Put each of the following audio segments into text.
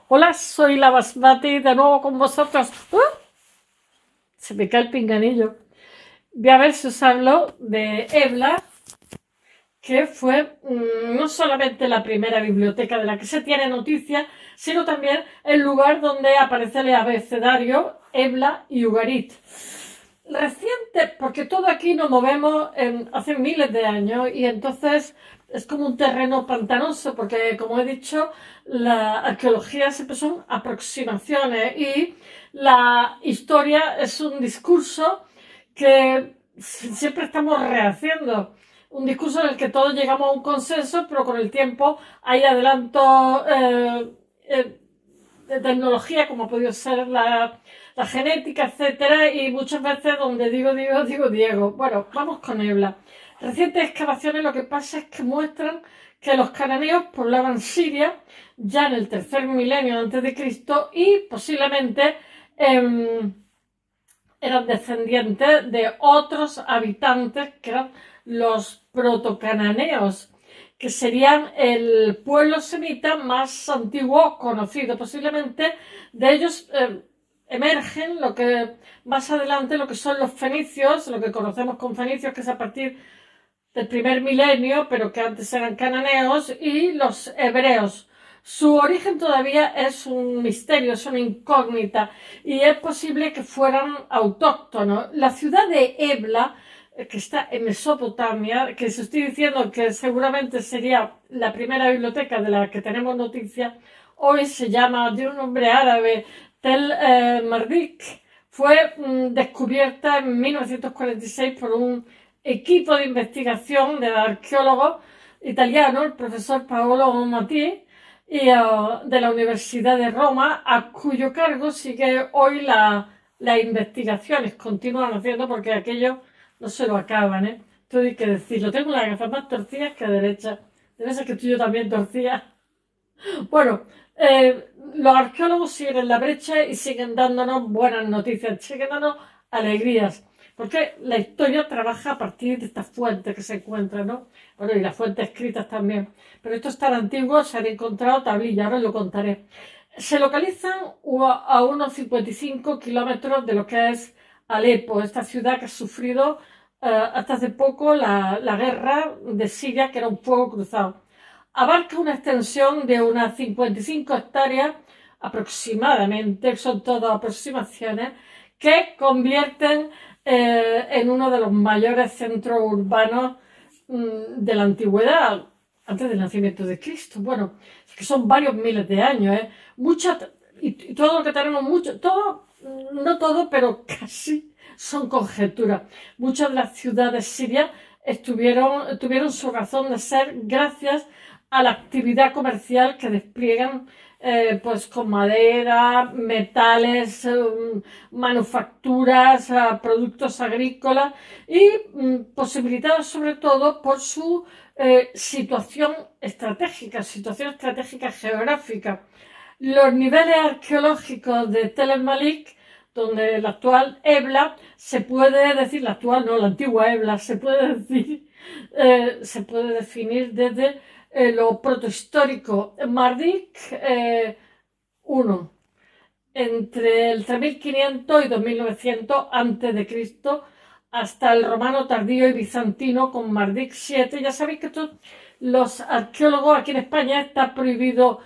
Hola, soy la Basmati de nuevo con vosotros. Se me cae el pinganillo. Voy a ver si os hablo de Ebla, que fue no solamente la primera biblioteca de la que se tiene noticia, sino también el lugar donde aparece el abecedario Ebla y Ugarit. Reciente, porque todo aquí nos movemos hace miles de años y entonces es como un terreno pantanoso, porque como he dicho, la arqueología siempre son aproximaciones y la historia es un discurso que siempre estamos rehaciendo. Un discurso en el que todos llegamos a un consenso, pero con el tiempo hay adelantos de tecnología, como ha podido ser la genética, etcétera, y muchas veces donde digo Diego. Bueno, vamos con Ebla. Recientes excavaciones lo que pasa es que muestran que los cananeos poblaban Siria ya en el tercer milenio antes de Cristo y posiblemente eran descendientes de otros habitantes que eran los protocananeos, que serían el pueblo semita más antiguo conocido. Posiblemente de ellos emergen lo que más adelante lo que son los fenicios, lo que conocemos con fenicios, que es a partir del primer milenio, pero que antes eran cananeos, y los hebreos. Su origen todavía es un misterio, es una incógnita, y es posible que fueran autóctonos. La ciudad de Ebla, que está en Mesopotamia, que os estoy diciendo que seguramente sería la primera biblioteca de la que tenemos noticia, hoy se llama, de un nombre árabe, Tel Mardik. Fue descubierta en 1946 por un equipo de investigación del arqueólogo italiano, el profesor Paolo Matti, y de la Universidad de Roma, a cuyo cargo sigue hoy las investigaciones. Continúan haciendo porque aquello no se lo acaban, ¿eh? Todo hay que decirlo. Tengo las gafas más torcidas que derechas. Debe ser que tú y yo también torcías. Bueno, los arqueólogos siguen en la brecha y siguen dándonos buenas noticias, siguen dándonos alegrías, porque la historia trabaja a partir de estas fuentes que se encuentran, ¿no? Bueno, y las fuentes escritas también. Pero esto es tan antiguo, se han encontrado tablillas, ahora os lo contaré. Se localizan a unos 55 kilómetros de lo que es Alepo, esta ciudad que ha sufrido hasta hace poco la guerra de Siria, que era un fuego cruzado. Abarca una extensión de unas 55 hectáreas aproximadamente, son todas aproximaciones, que convierten en uno de los mayores centros urbanos de la antigüedad, antes del nacimiento de Cristo. Bueno, es que son varios miles de años, ¿eh? Y todo lo que tenemos, todo, no todo, pero casi son conjeturas. Muchas de las ciudades sirias tuvieron su razón de ser gracias a la actividad comercial que despliegan pues con madera, metales, manufacturas, productos agrícolas y posibilitadas sobre todo por su situación estratégica geográfica. Los niveles arqueológicos de Tel el Malik, donde la actual Ebla, se puede decir, la actual no, la antigua Ebla, se puede decir, se puede definir desde lo protohistórico Mardik 1, entre el 3500 y 2900 a.C., hasta el romano tardío y bizantino con Mardik 7. Ya sabéis que los arqueólogos aquí en España está prohibido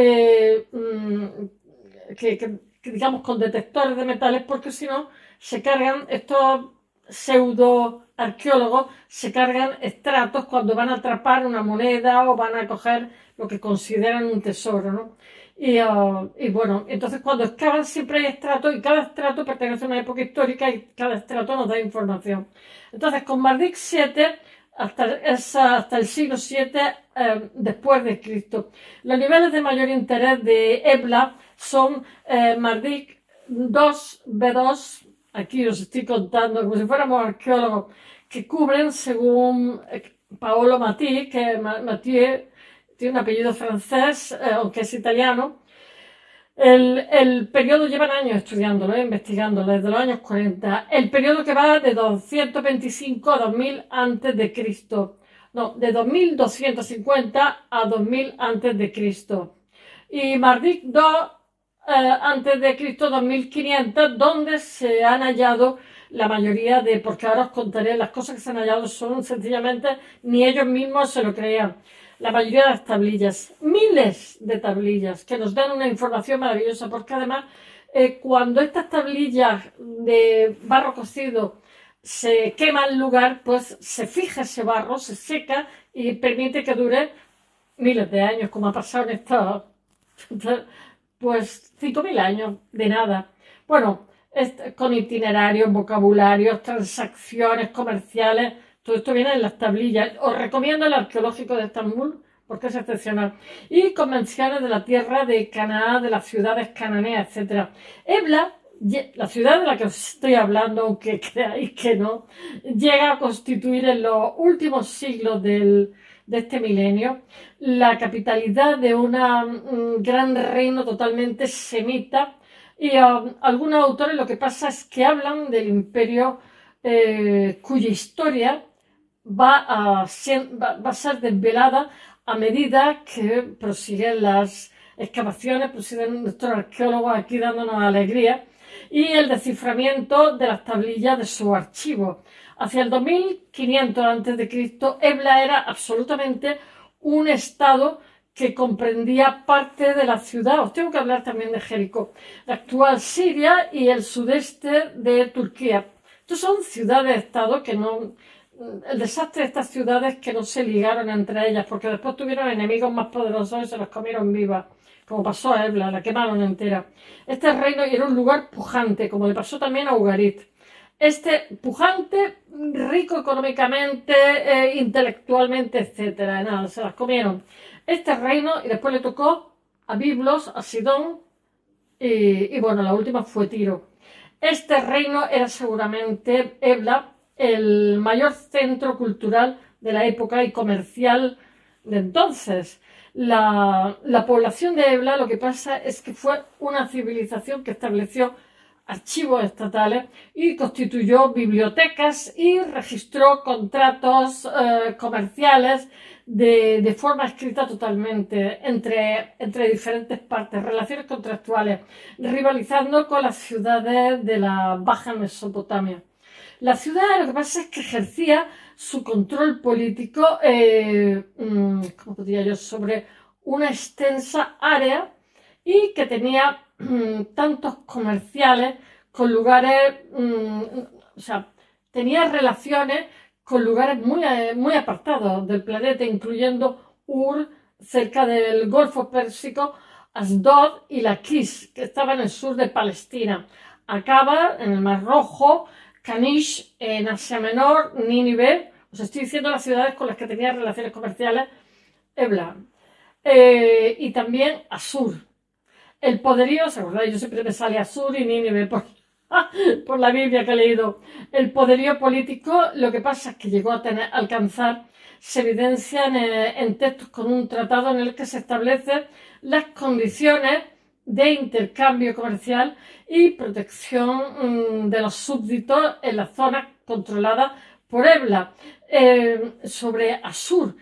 que digamos con detectores de metales, porque si no se cargan estos pseudo arqueólogos, se cargan estratos cuando van a atrapar una moneda o van a coger lo que consideran un tesoro, ¿no? Y bueno, entonces cuando excavan siempre hay estratos y cada estrato pertenece a una época histórica y cada estrato nos da información. Entonces con Mardik 7 hasta el siglo VII después de Cristo. Los niveles de mayor interés de Ebla son Mardik 2, B2, aquí os estoy contando como si fuéramos arqueólogos, que cubren, según Paolo Matti, que Mathieu tiene un apellido francés, aunque es italiano. El periodo, llevan años estudiándolo, investigándolo, desde los años 40. El periodo que va de 225 a 2000 antes de Cristo. No, de 2250 a 2000 antes de Cristo. y Marduk II antes de Cristo 2500, donde se han hallado la mayoría de, porque ahora os contaré, las cosas que se han hallado son sencillamente, ni ellos mismos se lo creían. La mayoría de las tablillas, miles de tablillas, que nos dan una información maravillosa, porque además cuando estas tablillas de barro cocido se quema el lugar, pues se fija ese barro, se seca y permite que dure miles de años, como ha pasado en estos, pues 5000 años de nada. Bueno, con itinerarios, vocabularios, transacciones comerciales, todo esto viene en las tablillas. Os recomiendo el arqueológico de Estambul, porque es excepcional. Y convenciones de la tierra de Canaán, de las ciudades cananeas, etc. Ebla, la ciudad de la que os estoy hablando, aunque creáis que no, llega a constituir en los últimos siglos de este milenio la capitalidad de un gran reino totalmente semita. Y algunos autores lo que pasa es que hablan del imperio cuya historia va a ser desvelada a medida que prosiguen las excavaciones, prosiguen nuestros arqueólogos aquí dándonos alegría, y el desciframiento de las tablillas de su archivo. Hacia el 2500 a.C., Ebla era absolutamente un estado que comprendía parte de la ciudad. Os tengo que hablar también de Jericó, la actual Siria y el sudeste de Turquía. Estos son ciudades-estado que no... El desastre de estas ciudades que no se ligaron entre ellas, porque después tuvieron enemigos más poderosos y se los comieron vivas, como pasó a Ebla, la quemaron entera. Este reino era un lugar pujante, como le pasó también a Ugarit. Este pujante, rico económicamente, intelectualmente, etcétera, nada, se las comieron. Este reino, y después le tocó a Biblos, a Sidón, y bueno, la última fue Tiro. Este reino era seguramente, Ebla, el mayor centro cultural de la época y comercial de entonces. La población de Ebla, lo que pasa es que fue una civilización que estableció archivos estatales y constituyó bibliotecas y registró contratos comerciales de forma escrita totalmente entre diferentes partes, relaciones contractuales, rivalizando con las ciudades de la Baja Mesopotamia. La ciudad, lo que pasa es que ejercía su control político, ¿cómo podría yo?, sobre una extensa área y que tenía tantos comerciales con lugares, o sea, tenía relaciones con lugares muy apartados del planeta, incluyendo Ur, cerca del Golfo Pérsico, Asdod y Laquis, que estaba en el sur de Palestina. Acaba en el Mar Rojo, Kanish en Asia Menor, Nínive, os estoy diciendo las ciudades con las que tenía relaciones comerciales, Ebla, y también Asur. El poderío, ¿se acordáis? Yo siempre me sale Asur y Nínive por la Biblia que he leído. El poderío político, lo que pasa es que llegó a alcanzar, se evidencia en textos con un tratado en el que se establecen las condiciones de intercambio comercial y protección de los súbditos en las zonas controladas por Ebla. Sobre Asur,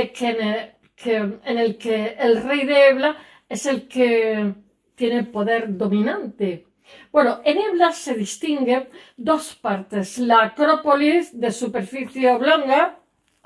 en el que el rey de Ebla es el que tiene el poder dominante. Bueno, en Ebla se distinguen dos partes: la Acrópolis de superficie oblonga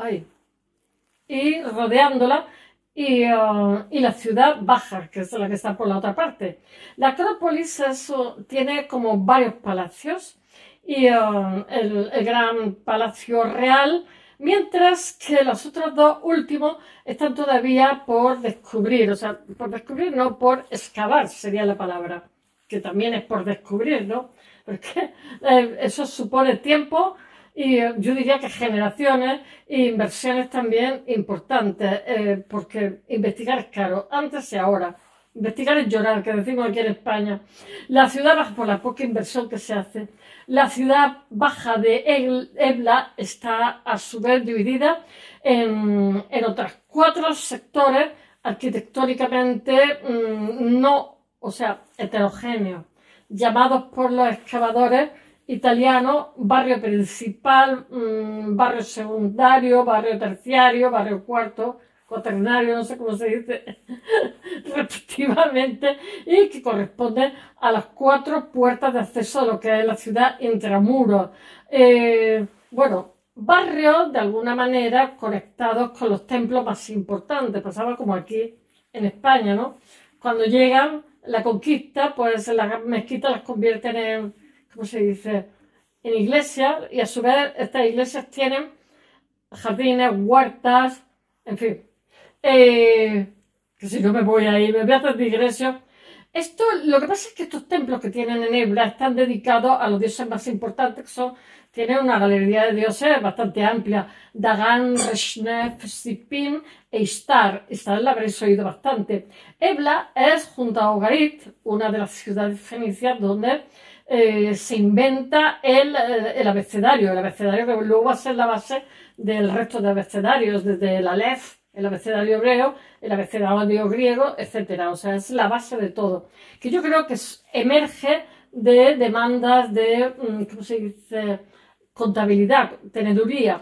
y rodeándola, y la ciudad baja, que es la que está por la otra parte. La Acrópolis tiene como varios palacios y el gran palacio real, mientras que los otros dos últimos están todavía por descubrir, o sea, por descubrir, no por excavar sería la palabra, que también es por descubrir, ¿no? Porque eso supone tiempo y yo diría que generaciones e inversiones también importantes, porque investigar es caro, antes y ahora. Investigar es llorar, que decimos aquí en España. La ciudad baja por la poca inversión que se hace. La ciudad baja de Ebla está a su vez dividida en otros 4 sectores arquitectónicamente heterogéneos, llamados por los excavadores italianos barrio principal, barrio secundario, barrio terciario, barrio cuarto, cuaternario, no sé cómo se dice, respectivamente, y que corresponden a las 4 puertas de acceso a lo que es la ciudad intramuros. Bueno, barrios de alguna manera conectados con los templos más importantes. Pasaba como aquí en España, ¿no? Cuando llegan la conquista, pues las mezquitas las convierten en, ¿cómo se dice?, en iglesias, y a su vez estas iglesias tienen jardines, huertas, en fin. Que si no me voy a ir, me voy a hacer digresión. Esto, lo que pasa es que estos templos que tienen en Ebla están dedicados a los dioses más importantes, que son, tienen una galería de dioses bastante amplia: Dagan, Reshnef, Sipim e Ishtar. Ishtar la habréis oído bastante. Ebla es, junto a Ogarit, una de las ciudades fenicias donde se inventa el abecedario que luego va a ser la base del resto de abecedarios, desde el Aleph, el abecedario hebreo, el abecedario griego, etcétera. O sea, es la base de todo. Que yo creo que emerge de demandas de, ¿cómo se dice?, contabilidad, teneduría.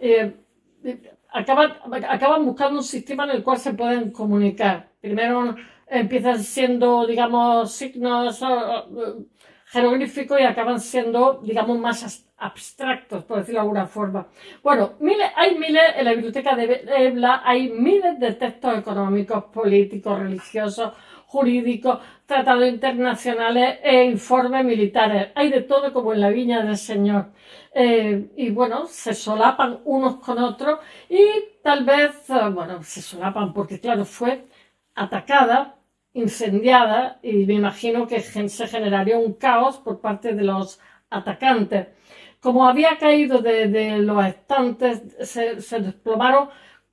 Acaban buscando un sistema en el cual se pueden comunicar. Primero empiezan siendo, digamos, signos jeroglíficos y acaban siendo, digamos, más abstractos, por decirlo de alguna forma. Bueno, hay miles, en la biblioteca de Ebla hay miles de textos económicos, políticos, religiosos, jurídicos, tratados internacionales e informes militares. Hay de todo como en la viña del Señor. Y bueno, se solapan unos con otros y tal vez, bueno, se solapan porque claro, fue atacada, incendiada, y me imagino que se generaría un caos por parte de los atacantes. Como había caído de los estantes, se desplomaron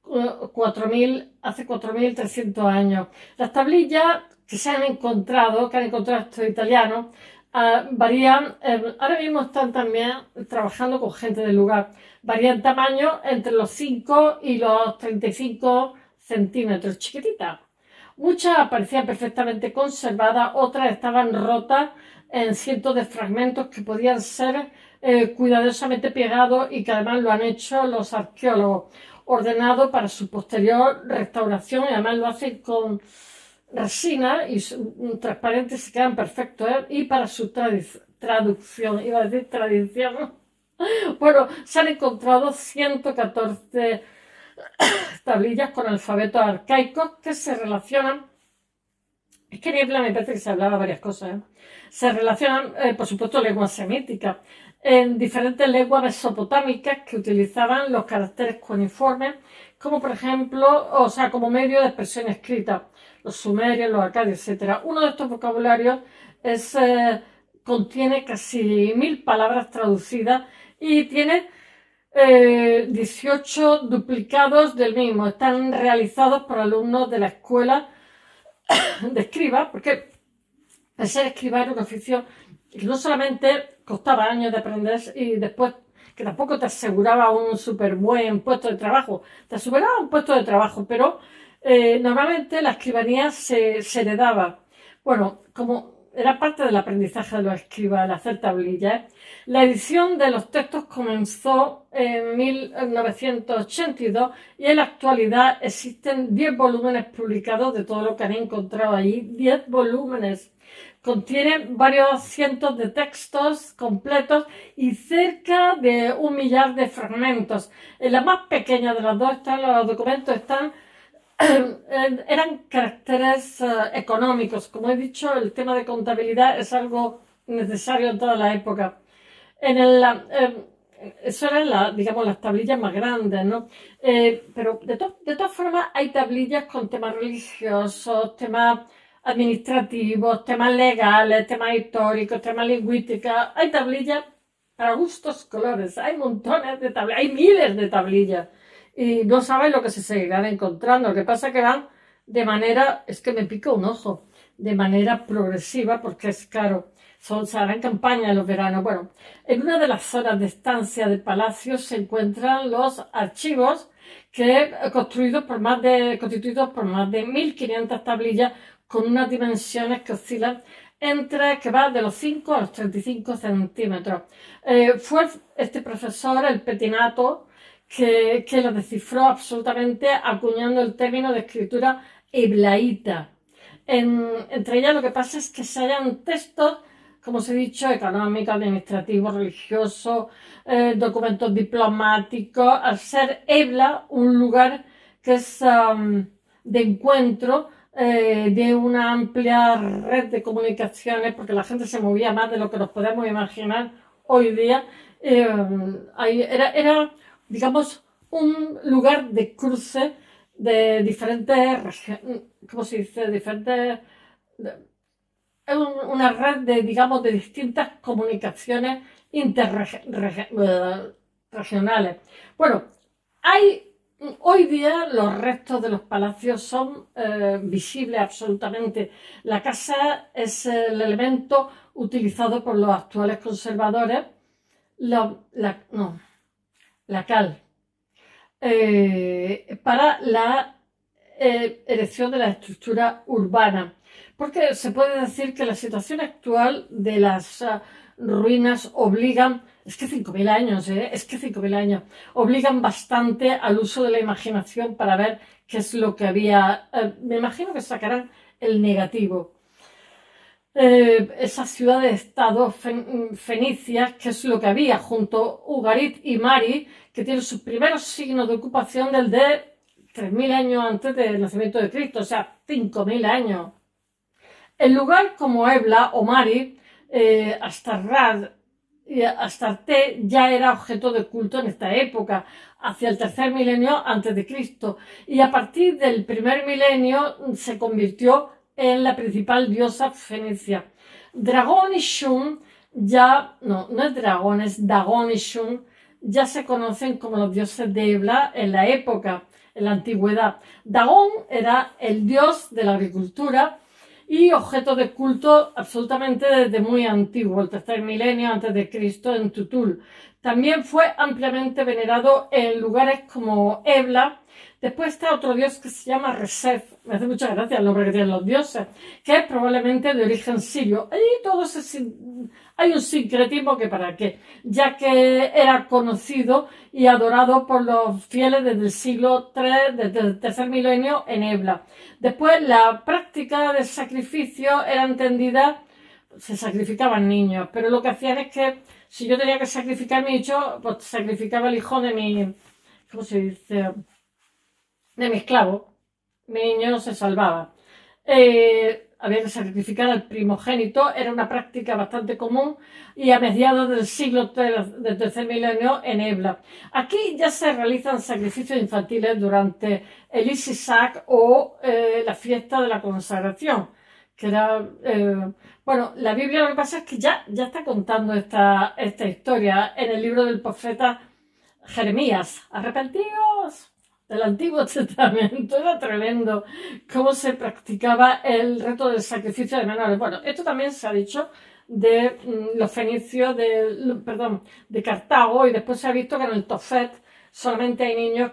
hace 4.300 años. Las tablillas que se han encontrado, estos italianos, varían, ahora mismo están también trabajando con gente del lugar, varían tamaño entre los 5 y los 35 centímetros, chiquititas. Muchas aparecían perfectamente conservadas, otras estaban rotas en cientos de fragmentos que podían ser cuidadosamente pegados y que además lo han hecho los arqueólogos, ordenado para su posterior restauración, y además lo hacen con resina y transparente, se quedan perfectos, y para su traducción, iba a decir tradición. Bueno, se han encontrado 114 tablillas con alfabetos arcaicos que se relacionan. Es que en Ebla me parece que se hablaba varias cosas, ¿eh? Se relacionan, por supuesto, lenguas semíticas, en diferentes lenguas mesopotámicas que utilizaban los caracteres cuneiformes, como por ejemplo, o sea, como medio de expresión escrita, los sumerios, los acadios, etc. Uno de estos vocabularios contiene casi 1000 palabras traducidas y tiene 18 duplicados del mismo. Están realizados por alumnos de la escuela de escriba, porque el ser escriba era un oficio que no solamente costaba años de aprender y después que tampoco te aseguraba un súper buen puesto de trabajo, te aseguraba un puesto de trabajo, pero normalmente la escribanía se heredaba. Bueno, como era parte del aprendizaje de los escribas, el hacer tablillas. La edición de los textos comenzó en 1982 y en la actualidad existen 10 volúmenes publicados de todo lo que han encontrado allí. 10 volúmenes. Contienen varios cientos de textos completos y cerca de 1 millar de fragmentos. En la más pequeña de las dos los documentos eran caracteres económicos. Como he dicho, el tema de contabilidad es algo necesario en toda la época. Eso eran digamos, las tablillas más grandes, ¿no? Pero de todas formas hay tablillas con temas religiosos, temas administrativos, temas legales, temas históricos, temas lingüísticos. Hay tablillas para gustos colores, hay montones de tablillas, hay miles de tablillas. Y no saben lo que se seguirán encontrando. Lo que pasa es que van de manera, es que me pica un ojo, de manera progresiva, porque es caro. Se harán campaña en los veranos. Bueno, en una de las zonas de estancia del palacio se encuentran los archivos constituidos por más de 1.500 tablillas con unas dimensiones que oscilan que va de los 5 a los 35 centímetros. Fue este profesor, el Petinato, que lo descifró absolutamente acuñando el término de escritura heblaíta. Entre ellas lo que pasa es que se hallan textos, como os he dicho, económicos, administrativos, religiosos, documentos diplomáticos, al ser Ebla un lugar que es de encuentro de una amplia red de comunicaciones, porque la gente se movía más de lo que nos podemos imaginar hoy día. Era, digamos, un lugar de cruce de diferentes, ¿cómo se dice? Una red de, digamos, de distintas comunicaciones interregionales. Bueno, hoy día los restos de los palacios son visibles absolutamente. La casa es el elemento utilizado por los actuales conservadores, la cal, para la erección de la estructura urbana. Porque se puede decir que la situación actual de las ruinas obligan, es que 5.000 años, obligan bastante al uso de la imaginación para ver qué es lo que había. Me imagino que sacarán el negativo. Esas ciudades-estado fenicias, que es lo que había junto a Ugarit y Mari, que tienen sus primeros signos de ocupación del de 3.000 años antes del nacimiento de Cristo, o sea, 5.000 años. El lugar como Ebla o Mari, Astarrat y Astarte ya era objeto de culto en esta época, hacia el tercer milenio antes de Cristo, y a partir del primer milenio se convirtió en la principal diosa fenicia. Dragón y Shun no es dragón, es Dagon y Shun, ya se conocen como los dioses de Ebla en la época, en la antigüedad. Dagon era el dios de la agricultura y objeto de culto absolutamente desde muy antiguo, el tercer milenio antes de Cristo en Tutul. También fue ampliamente venerado en lugares como Ebla. Después está otro dios que se llama Resef, me hace mucha gracia el nombre que tienen los dioses, que es probablemente de origen sirio. Y hay un sincretismo que para qué, ya que era conocido y adorado por los fieles desde el siglo III, desde el tercer milenio en Ebla. Después la práctica del sacrificio era entendida, se sacrificaban niños, pero lo que hacían es que si yo tenía que sacrificar mi hijo, pues sacrificaba el hijo de mi, ¿cómo se dice?, de mi esclavo. Mi niño se salvaba. Había que sacrificar al primogénito, era una práctica bastante común, y a mediados del siglo III, del tercer milenio en Ebla. Aquí ya se realizan sacrificios infantiles durante el Isisac o la fiesta de la consagración, que era, bueno, la Biblia lo que pasa es que ya está contando esta historia en el libro del profeta Jeremías. ¡Arrepentíos! Del Antiguo Testamento. Era tremendo cómo se practicaba el reto del sacrificio de menores. Bueno, esto también se ha dicho de los fenicios, de Cartago, y después se ha visto que en el Tofet solamente hay niños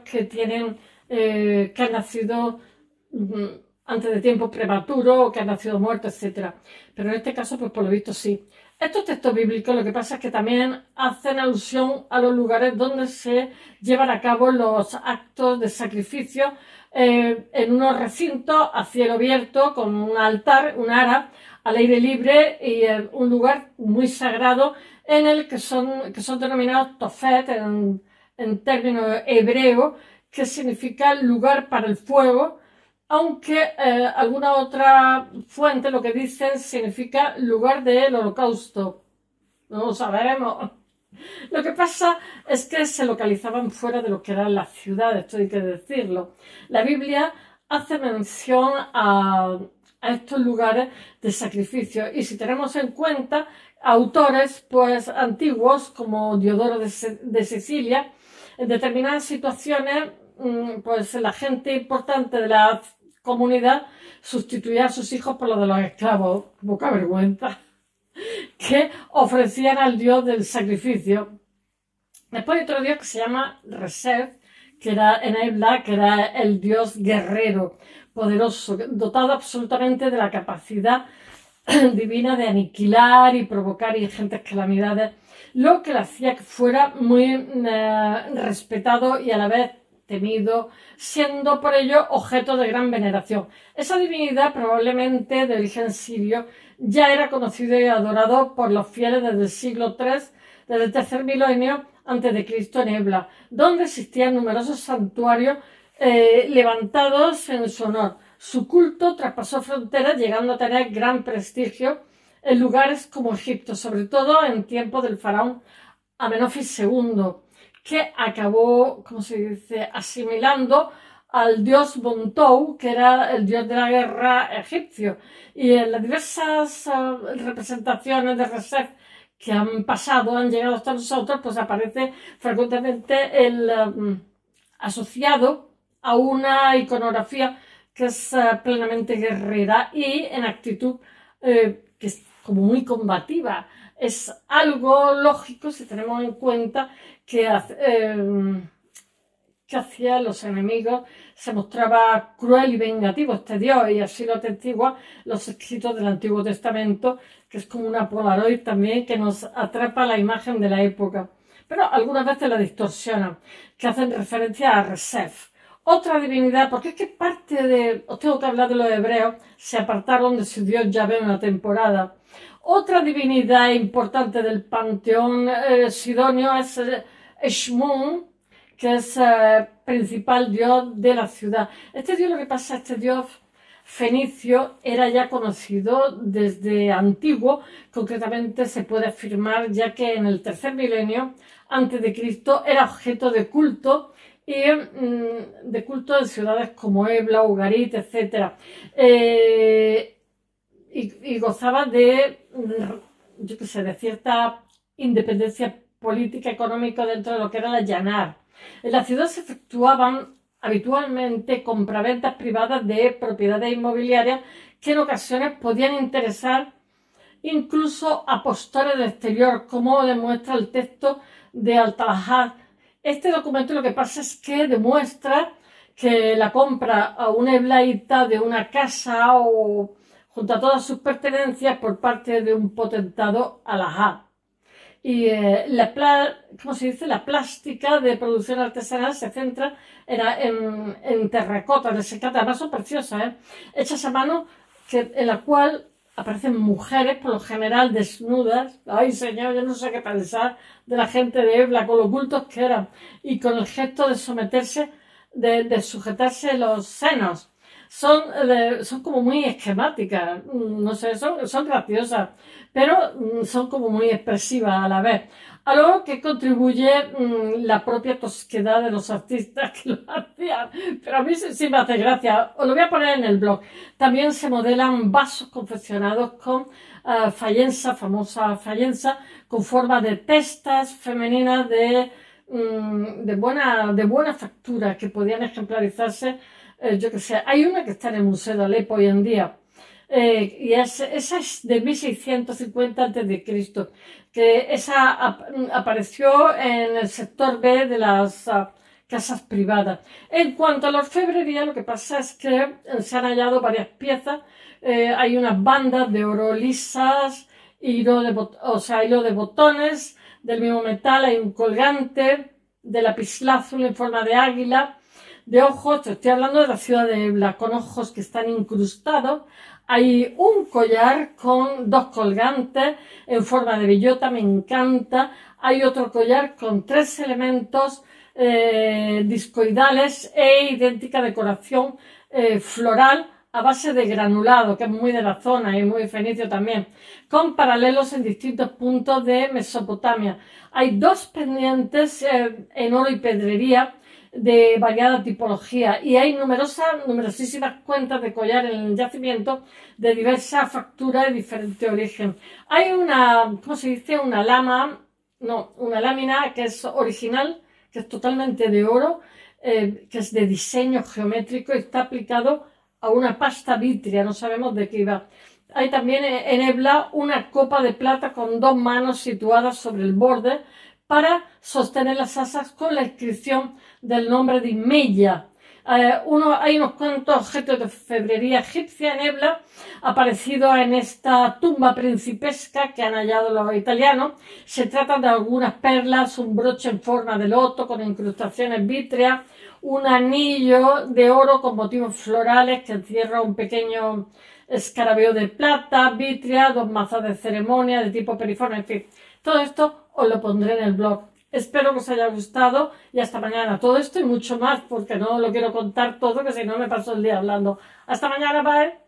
que han nacido antes de tiempo prematuro o que han nacido muertos, etc. Pero en este caso, pues por lo visto sí. Estos textos bíblicos lo que pasa es que también hacen alusión a los lugares donde se llevan a cabo los actos de sacrificio en unos recintos a cielo abierto con un altar, un ara, al aire libre y un lugar muy sagrado en el que son denominados Tofet en términos hebreos, que significa lugar para el fuego, aunque alguna otra fuente lo que dicen significa lugar del holocausto. No lo sabemos. Lo que pasa es que se localizaban fuera de lo que eran las ciudades, esto hay que decirlo. La Biblia hace mención a estos lugares de sacrificio, y si tenemos en cuenta autores pues antiguos como Diodoro de Sicilia, en determinadas situaciones pues la gente importante de la comunidad sustituía a sus hijos por los de los esclavos, poca vergüenza, que ofrecían al dios del sacrificio. Después hay otro dios que se llama Resef, que era en Ebla, que era el dios guerrero, poderoso, dotado absolutamente de la capacidad divina de aniquilar y provocar ingentes calamidades, lo que le hacía que fuera muy respetado y a la vez temido, siendo por ello objeto de gran veneración. Esa divinidad, probablemente de origen sirio, ya era conocido y adorado por los fieles desde el siglo III, desde el tercer milenio antes de Cristo en Ebla, donde existían numerosos santuarios levantados en su honor. Su culto traspasó fronteras, llegando a tener gran prestigio en lugares como Egipto, sobre todo en tiempos del faraón Amenofis II, que acabó, ¿cómo se dice?, asimilando al dios Montou, que era el dios de la guerra egipcio. Y en las diversas representaciones de Recep que han pasado, han llegado hasta nosotros, pues aparece frecuentemente el asociado a una iconografía que es plenamente guerrera y en actitud que es como muy combativa. Es algo lógico si tenemos en cuenta que hacia los enemigos se mostraba cruel y vengativo este Dios, y así lo atestiguan los escritos del Antiguo Testamento, que es como una Polaroid también que nos atrapa la imagen de la época. Pero algunas veces la distorsionan, que hacen referencia a Recep. Otra divinidad, porque es que parte de, os tengo que hablar de los hebreos, se apartaron de su dios Yahvé una temporada. Otra divinidad importante del panteón sidonio es Eshmun, que es principal dios de la ciudad. Este dios, lo que pasa, este dios fenicio era ya conocido desde antiguo, concretamente se puede afirmar ya que en el tercer milenio antes de Cristo era objeto de culto y de culto en ciudades como Ebla, Ugarit, etc. Y gozaba de, yo qué sé, de cierta independencia política, económica dentro de lo que era la Llanar. En la ciudad se efectuaban habitualmente compraventas privadas de propiedades inmobiliarias que en ocasiones podían interesar incluso a postores del exterior, como demuestra el texto de Al-Talahad. Este documento lo que pasa es que demuestra que la compra a un heblaíta de una casa o junto a todas sus pertenencias por parte de un potentado alajá. Y ¿cómo se dice? La plástica de producción artesanal se centra en terracota, de secata, además son preciosas, hechas a mano, en la cual aparecen mujeres, por lo general desnudas. Ay, señor, yo no sé qué pensar de la gente de Ebla, con lo cultos que eran, y con el gesto de someterse, de sujetarse los senos. Son como muy esquemáticas, no sé, son graciosas, pero son como muy expresivas a la vez. A lo que contribuye la propia tosquedad de los artistas que lo hacían, pero a mí sí me hace gracia. Os lo voy a poner en el blog. También se modelan vasos confeccionados con fayenza, famosa fayenza, con forma de testas femeninas de buena factura, que podían ejemplarizarse. Yo que sé, hay una que está en el Museo de Alepo hoy en día, y esa es de 1650 a.C., que esa apareció en el sector B de las casas privadas. En cuanto a la orfebrería, lo que pasa es que se han hallado varias piezas, hay unas bandas de oro lisas, hilo de botones del mismo metal, hay un colgante de lapislázuli en forma de águila, de ojos, te estoy hablando de la ciudad de Ebla, con ojos que están incrustados. Hay un collar con dos colgantes en forma de bellota, me encanta. Hay otro collar con 3 elementos discoidales e idéntica decoración floral a base de granulado, que es muy de la zona y muy fenicio también, con paralelos en distintos puntos de Mesopotamia. Hay 2 pendientes en oro y pedrería de variada tipología, y hay numerosísimas cuentas de collar en el yacimiento de diversa factura y diferente origen. Hay ¿cómo se dice? Una lámina que es original, que es totalmente de oro, que es de diseño geométrico y está aplicado a una pasta vítrea, no sabemos de qué iba. Hay también en Ebla una copa de plata con 2 manos situadas sobre el borde para sostener las asas con la inscripción del nombre de Imeya. Hay unos cuantos objetos de orfebrería egipcia en hebla aparecidos en esta tumba principesca que han hallado los italianos. Se trata de algunas perlas, un broche en forma de loto con incrustaciones vítreas, un anillo de oro con motivos florales que encierra un pequeño escarabeo de plata, vítrea, 2 mazas de ceremonia de tipo periforme, en fin. Todo esto os lo pondré en el blog. Espero que os haya gustado y hasta mañana. Todo esto y mucho más porque no lo quiero contar todo, que si no me paso el día hablando. Hasta mañana, bye.